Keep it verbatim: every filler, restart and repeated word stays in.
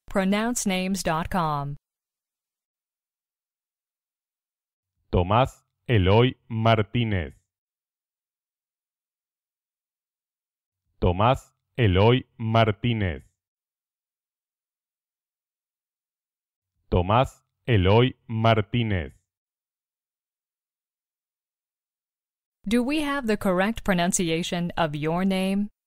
pronounce names dot com. Tomás Eloy Martínez. Tomás Eloy Martínez. Tomás Eloy Martínez. Do we have the correct pronunciation of your name?